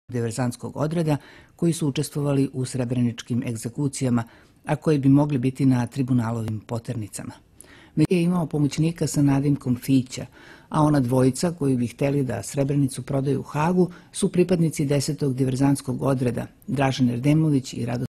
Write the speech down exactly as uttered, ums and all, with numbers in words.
diverzantskog odreda koji su učestvovali u srebreničkim egzekucijama, a koji bi mogli biti na tribunalovim poternicama. Već je imao pomoćnika sa nadimkom Fića, a ona dvojica koji bi hteli da Srebrenicu prodaju u Hagu su pripadnici desetog diverzantskog odreda, Dražen Erdemović i Radoslav